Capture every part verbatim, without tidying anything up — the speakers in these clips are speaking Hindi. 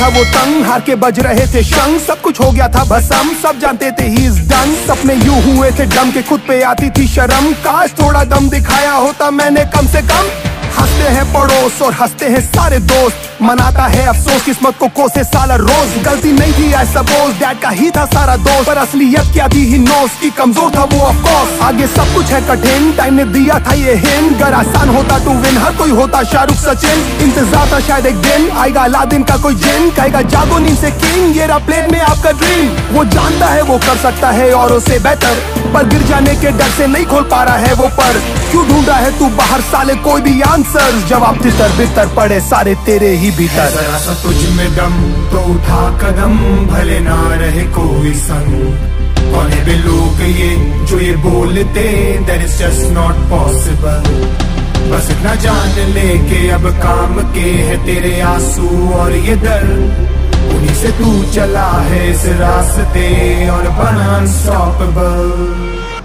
था वो तंग, हार के बज रहे थे शंख, सब कुछ हो गया था भसम, सब जानते थे ही इज डन। सपने यूं हुए थे डम के, खुद पे आती थी शर्म, काश थोड़ा दम दिखाया होता मैंने कम से कम। हंसते हैं पड़ोस और हंसते हैं सारे दोस्त, मनाता है अफसोस किस्मत को कोसे साला रोज। गलती नहीं थी आई सपोज, डैड का ही था सारा दोस्त, पर असलियत क्या थी ही नोस की कमजोर था वो ऑफ कोर्स। आगे सब कुछ है कठिन, टाइम ने दिया था ये हिंट, अगर आसान होता टू विन हर कोई होता शाहरुख सचिन। इंतजार था शायद एक दिन आएगा अलादीन का कोई जिन, कहेगा जागो नींद से किंग, ये रहा प्लेन में आपका ड्रीम। वो जानता है वो कर सकता है औरों से बेहतर, पर गिर जाने के डर से नहीं खोल पा रहा है वो पर। क्यों ढूंढ रहा है तू बाहर साले कोई भी आंसर, जवाब तितर बितर पड़े सारे तेरे ही भीतर। जरा सा तुझ में दम तो उठा कदम, भले ना रहे कोई संग। कौन है वे लोग ये जो ये बोलते, that is just not possible। बस इतना जान ले के अब काम के है तेरे आंसू और ये दर्द, उन्हीं से तू चला है इस रास्ते और बना अनस्टॉपेबल।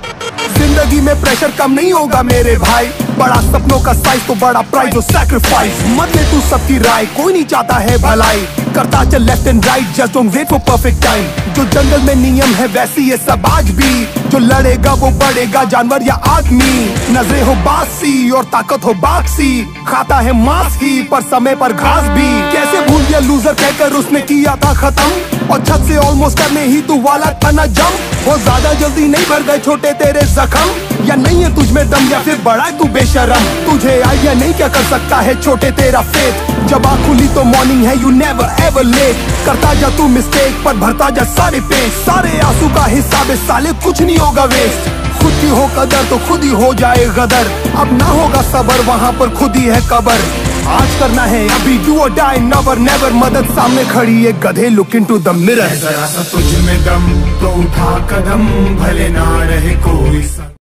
जिंदगी में प्रेशर कम नहीं होगा मेरे भाई, बड़ा सपनों का साइज तो बड़ा प्राइज और सैक्रिफाइस। मत ले तू सबकी राय, कोई नहीं चाहता है भलाई, करता चल left and right, just don't wait for perfect time. जो जंगल में नियम है वैसी ये सब आज भी, जो लड़ेगा वो बढ़ेगा जानवर या आदमी। नजरें हो बासी और ताकत हो बाक्सी, खाता है मांस ही पर समय पर घास भी। कैसे भूल गया लूजर कहकर उसने किया था खत्म, और छत से ऑलमोस्ट करने ही तू वाला था ना जम। वो ज्यादा जल्दी नहीं भर गए छोटे तेरे जख्म, या नहीं है तुझ में दम या फिर बड़ा है तू बेशरम। तुझे आइडिया नहीं क्या कर सकता है छोटे तेरा फेथ, जब आँख खुली तो मॉर्निंग है यू नेवर एवर लेट। करता जा तू मिस्टेक पर भरता जा सारे पेज, सारे आंसू का हिसाब है साले कुछ नहीं होगा वेस्ट। खुद की हो कदर तो खुद ही हो जाए गदर, अब ना होगा सबर वहाँ पर खुद ही है कबर। आज करना है अभी डू और डाई नेवर नेवर, मदद सामने खड़ी है गधे लुक इनटू द मिरर। जरा सा तुझ में दम तो उठा कदम, भले ना रहे कोई संग।